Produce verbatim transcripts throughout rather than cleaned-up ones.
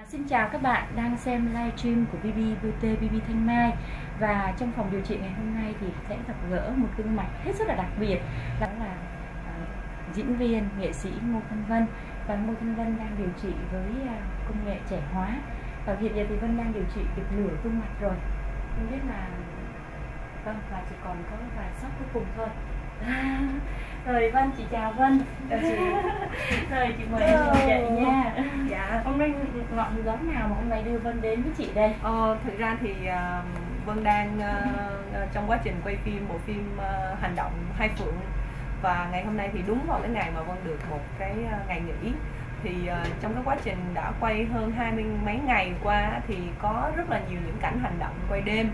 Xin chào các bạn đang xem livestream của bê bê Beauty bê bê Thanh Mai. Và trong phòng điều trị ngày hôm nay thì sẽ gặp gỡ một gương mặt hết sức là đặc biệt, đó là uh, diễn viên, nghệ sĩ Ngô Thanh Vân. Và Ngô Thanh Vân đang điều trị với uh, công nghệ trẻ hóa. Và hiện giờ thì Vân đang điều trị được nửa gương mặt rồi. Không biết là vâng, và chỉ còn có vài shot cuối cùng thôi. À, rồi Vân, chị chào Vân. Chào chị. Rồi chị mời em ngồi dậy nha. Dạ. Hôm nay ngọn gió nào mà hôm nay đưa Vân đến với chị đây? Ờ, thực ra thì uh, Vân đang uh, trong quá trình quay phim bộ phim uh, hành động Hai Phượng. Và ngày hôm nay thì đúng vào cái ngày mà Vân được một cái uh, ngày nghỉ. Thì uh, trong cái quá trình đã quay hơn hai mươi mấy ngày qua thì có rất là nhiều những cảnh hành động quay đêm.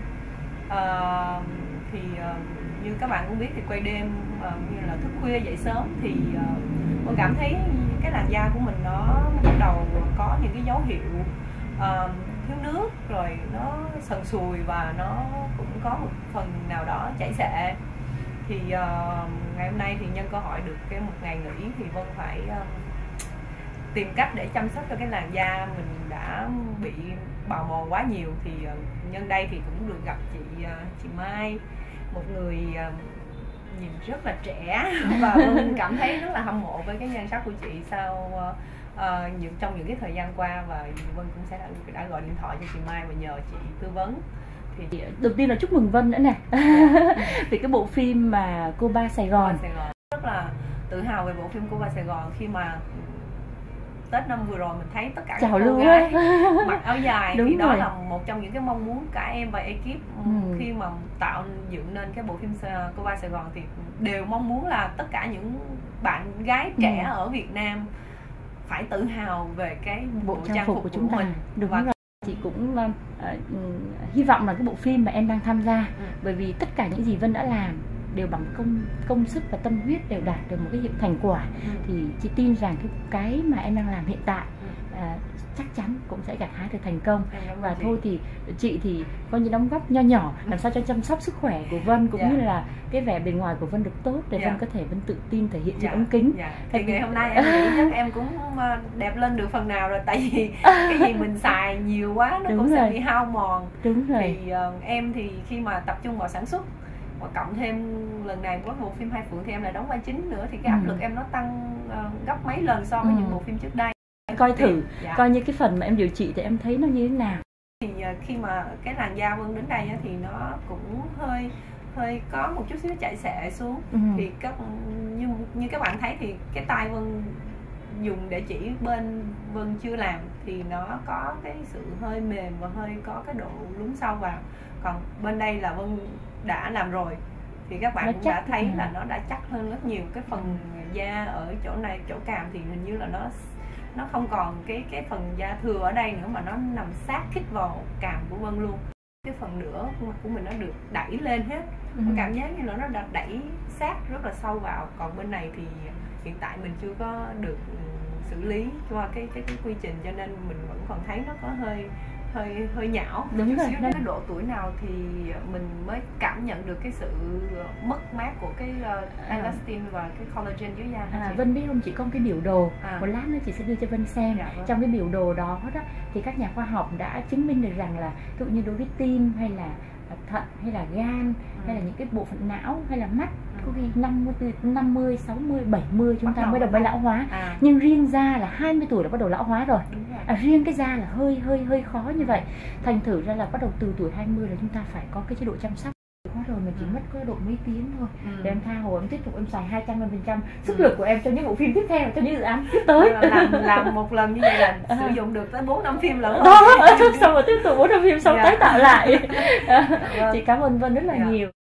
Uh, thì uh, như các bạn cũng biết thì quay đêm uh, như là thức khuya dậy sớm thì uh, Vân cảm thấy cái làn da của mình nó bắt đầu có những cái dấu hiệu uh, thiếu nước, rồi nó sần sùi và nó cũng có một phần nào đó chảy xệ. Thì uh, ngày hôm nay thì nhân cơ hội được cái một ngày nghỉ thì Vân phải uh, tìm cách để chăm sóc cho cái làn da mình đã bị bào mòn quá nhiều. Thì uh, nhân đây thì cũng được gặp chị uh, chị Mai, một người uh, nhìn rất là trẻ và Vân cảm thấy rất là hâm mộ với cái nhan sắc của chị sau uh, uh, những trong những cái thời gian qua. Và Vân cũng sẽ đã, đã gọi điện thoại cho chị Mai và nhờ chị tư vấn. Thì đầu tiên là chúc mừng Vân nữa nè. Thì cái bộ phim mà Cô Ba Sài Gòn. Cô Ba Sài Gòn rất là tự hào về bộ phim Cô Ba Sài Gòn khi mà Tết năm vừa rồi mình thấy tất cả các cô gái mặc áo dài. Đúng thì đó rồi. Là một trong những cái mong muốn cả em và ekip ừ. khi mà tạo dựng nên cái bộ phim Cô Ba Sài Gòn thì đều mong muốn là tất cả những bạn gái trẻ ừ. ở Việt Nam phải tự hào về cái bộ, bộ trang, trang phục, phục của chúng ta. Mình. Đúng và rồi. Chị cũng uh, uh, hy vọng là cái bộ phim mà em đang tham gia ừ. bởi vì tất cả những gì Vân đã làm đều bằng công công sức và tâm huyết đều đạt được một cái hiệu thành quả. Ừ. Thì chị tin rằng cái cái mà em đang làm hiện tại ừ. à, chắc chắn cũng sẽ gặt hái được thành công. Và gì? Thôi thì chị thì coi như đóng góp nho nhỏ làm sao cho chăm sóc sức khỏe của Vân cũng dạ. như là cái vẻ bề ngoài của Vân được tốt để dạ. Vân có thể Vân tự tin thể hiện trên dạ. ống kính. Dạ. Thì ngày hôm nay em nghĩ chắc em cũng đẹp lên được phần nào rồi, tại vì cái gì mình xài nhiều quá nó Đúng cũng rồi. sẽ bị hao mòn. Đúng rồi. Thì uh, em thì khi mà tập trung vào sản xuất và cộng thêm lần này với bộ phim Hai Phượng thì em lại đóng vai chính nữa, thì cái áp ừ. lực em nó tăng uh, gấp mấy lần so với ừ. những bộ phim trước đây. Coi thử, dạ. coi như cái phần mà em điều trị thì em thấy nó như thế nào. Thì uh, khi mà cái làn da Vân đến đây thì nó cũng hơi hơi có một chút xíu chảy xệ xuống. ừ. Thì các như như các bạn thấy thì cái tay Vân dùng để chỉ bên Vân chưa làm thì nó có cái sự hơi mềm và hơi có cái độ lún sâu vào. Còn bên đây là Vân đã làm rồi thì các bạn nó cũng đã thấy ừ. là nó đã chắc hơn rất nhiều. Cái phần da ở chỗ này, chỗ cằm thì hình như là nó nó không còn cái cái phần da thừa ở đây nữa mà nó nằm sát khít vào cằm của Vân luôn. Cái phần nửa khuôn mặt của mình nó được đẩy lên hết. ừ. Cảm giác như là nó đã đẩy sát rất là sâu vào. Còn bên này thì hiện tại mình chưa có được xử lý qua cái cái cái quy trình cho nên mình vẫn còn thấy nó có hơi hơi hơi nhão. Đúng rồi. Đến cái độ tuổi nào thì mình mới cảm nhận được cái sự mất mát của cái uh, elastin à. và cái collagen dưới da. À, Vân biết không, chị có một cái biểu đồ à. một lát nữa chị sẽ đưa cho Vân xem. Dạ, vâng. Trong cái biểu đồ đó đó thì các nhà khoa học đã chứng minh được rằng là ví dụ như đối với tim hay là thận hay là gan ừ. hay là những cái bộ phận não hay là mắt ừ. có khi năm mươi, sáu mươi, bảy mươi chúng bắt ta mới đầu mới lão hóa. À. Nhưng riêng da là hai mươi tuổi là bắt đầu lão hóa rồi. rồi. À, riêng cái da là hơi hơi hơi khó như vậy. Thành thử ra là bắt đầu từ tuổi hai mươi là chúng ta phải có cái chế độ chăm sóc. Quá rồi mình chỉ ừ. mất có độ mấy tiếng thôi ừ. để em tha hồ em tiếp tục em xài hai trăm phần trăm sức ừ. lực của em cho những bộ phim tiếp theo, cho những dự án tiếp tới. làm làm một lần như vậy là à. sử dụng được tới bốn năm phim lẫn đó. Xong rồi tiếp tục bốn năm phim xong dạ. tái tạo lại. Vâng. Chị cảm ơn Vân rất là dạ. nhiều.